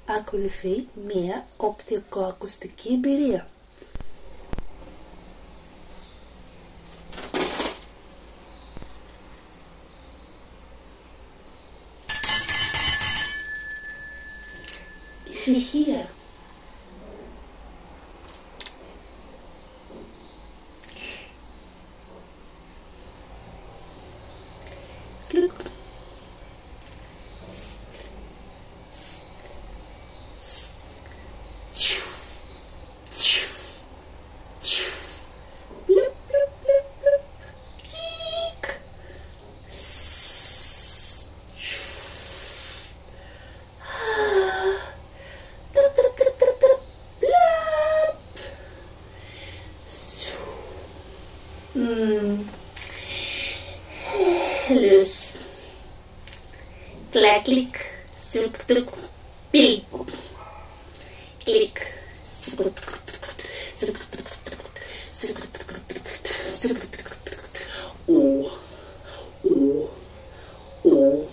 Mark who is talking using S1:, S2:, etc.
S1: Ακολουθεί μία οπτικοακουστική εμπειρία. Ησυχία. Κλουκ. Loose. Clack, click, suk, tuk, beep. Click, suk, suk, suk, ooh, ooh, ooh.